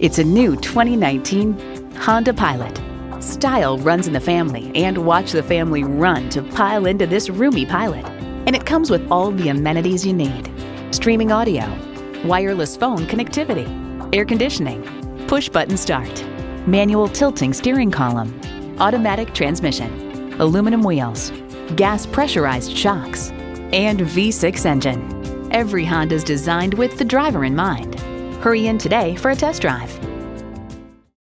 It's a new 2019 Honda Pilot. Style runs in the family, and watch the family run to pile into this roomy Pilot. And it comes with all the amenities you need. Streaming audio, wireless phone connectivity, air conditioning, push-button start, manual tilting steering column, automatic transmission, aluminum wheels, gas pressurized shocks, and V6 engine. Every Honda is designed with the driver in mind. Hurry in today for a test drive.